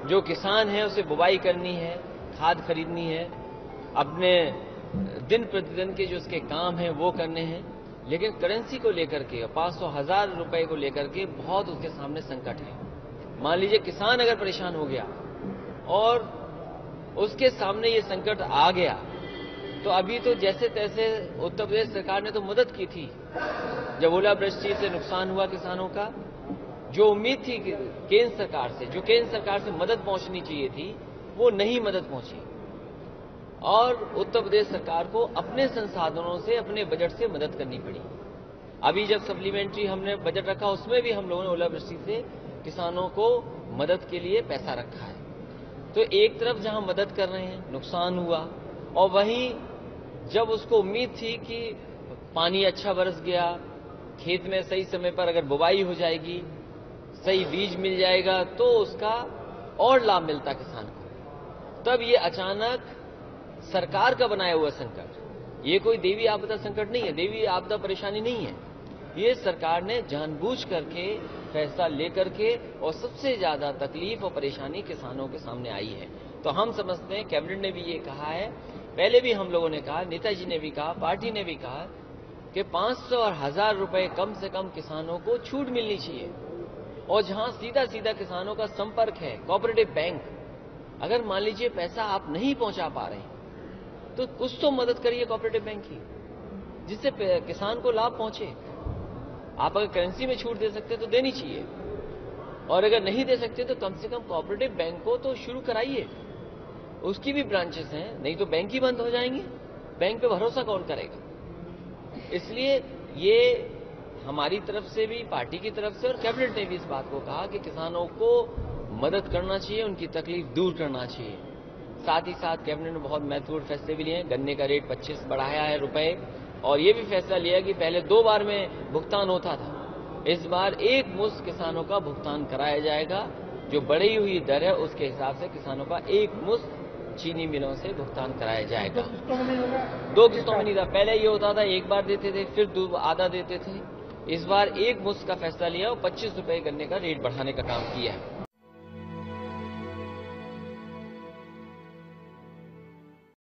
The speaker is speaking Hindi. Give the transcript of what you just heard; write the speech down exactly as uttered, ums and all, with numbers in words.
जो किसान है उसे बुवाई करनी है, खाद खरीदनी है, अपने दिन प्रतिदिन के जो उसके काम हैं वो करने हैं, लेकिन करेंसी को लेकर के पांच सौ हजार रुपए को लेकर के बहुत उसके सामने संकट है। मान लीजिए किसान अगर परेशान हो गया और उसके सामने ये संकट आ गया, तो अभी तो जैसे तैसे उत्तर प्रदेश सरकार ने तो मदद की थी। जब ओलावृष्टि से नुकसान हुआ किसानों का, जो उम्मीद थी केंद्र सरकार से, जो केंद्र सरकार से मदद पहुंचनी चाहिए थी, वो नहीं मदद पहुंची और उत्तर प्रदेश सरकार को अपने संसाधनों से, अपने बजट से मदद करनी पड़ी। अभी जब सप्लीमेंट्री हमने बजट रखा, उसमें भी हम लोगों ने ओलावृष्टि से किसानों को मदद के लिए पैसा रखा है। तो एक तरफ जहां मदद कर रहे हैं, नुकसान हुआ, और वहीं जब उसको उम्मीद थी कि पानी अच्छा बरस गया, खेत में सही समय पर अगर बुवाई हो जाएगी, सही बीज मिल जाएगा, तो उसका और लाभ मिलता किसान को। तब ये अचानक सरकार का बनाया हुआ संकट, ये कोई देवी आपदा संकट नहीं है, देवी आपदा परेशानी नहीं है, ये सरकार ने जानबूझ करके फैसला लेकर के, और सबसे ज्यादा तकलीफ और परेशानी किसानों के सामने आई है। तो हम समझते हैं, कैबिनेट ने भी ये कहा है, पहले भी हम लोगों ने कहा, नेताजी ने भी कहा, पार्टी ने भी कहा कि पांच सौ और हजार रुपए कम से कम किसानों को छूट मिलनी चाहिए। और जहां सीधा सीधा किसानों का संपर्क है, कोऑपरेटिव बैंक, अगर मान लीजिए पैसा आप नहीं पहुंचा पा रहे हैं, तो कुछ तो मदद करिए कोऑपरेटिव बैंक की, जिससे किसान को लाभ पहुंचे। आप अगर करेंसी में छूट दे सकते तो देनी चाहिए, और अगर नहीं दे सकते तो कम से कम कोऑपरेटिव बैंक को तो शुरू कराइए। उसकी भी ब्रांचेस हैं, नहीं तो बैंक ही बंद हो जाएंगे, बैंक पे भरोसा कौन करेगा। इसलिए ये हमारी तरफ से भी, पार्टी की तरफ से, और कैबिनेट ने भी इस बात को कहा कि किसानों को मदद करना चाहिए, उनकी तकलीफ दूर करना चाहिए। साथ ही साथ कैबिनेट ने बहुत महत्वपूर्ण फैसले भी लिए हैं। गन्ने का रेट पच्चीस बढ़ाया है रुपए, और ये भी फैसला लिया कि पहले दो बार में भुगतान होता था, इस बार एक मुश्त किसानों का भुगतान कराया जाएगा। जो बढ़ी हुई दर है उसके हिसाब से किसानों का एक मुश्त चीनी मिलों से भुगतान कराया जाएगा। दो किस्तों में नहीं था, पहले ये होता था एक बार देते थे, फिर दो आधा देते थे। इस बार एक मुश्त का फैसला लिया और पच्चीस रुपए गन्ने का रेट बढ़ाने का काम किया है।